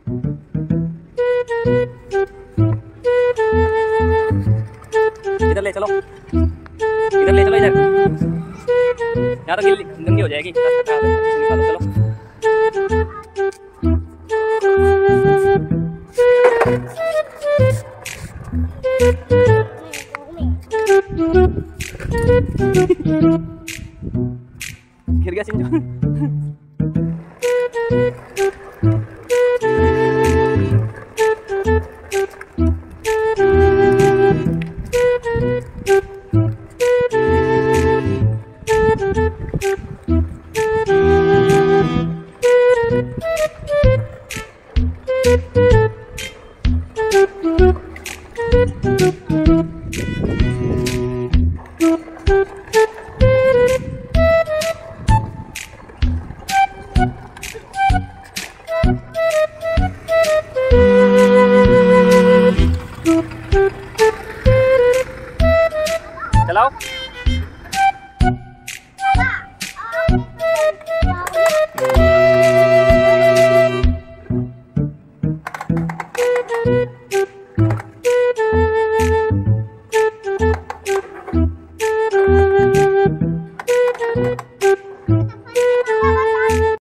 इधर ले चलो, इधर ले चलो, इधर। यहाँ तो गिल्ली गंदी हो जाएगी, रास्ता खराब है, निकालो चलो। गिर गया सिंजू। चलाओ।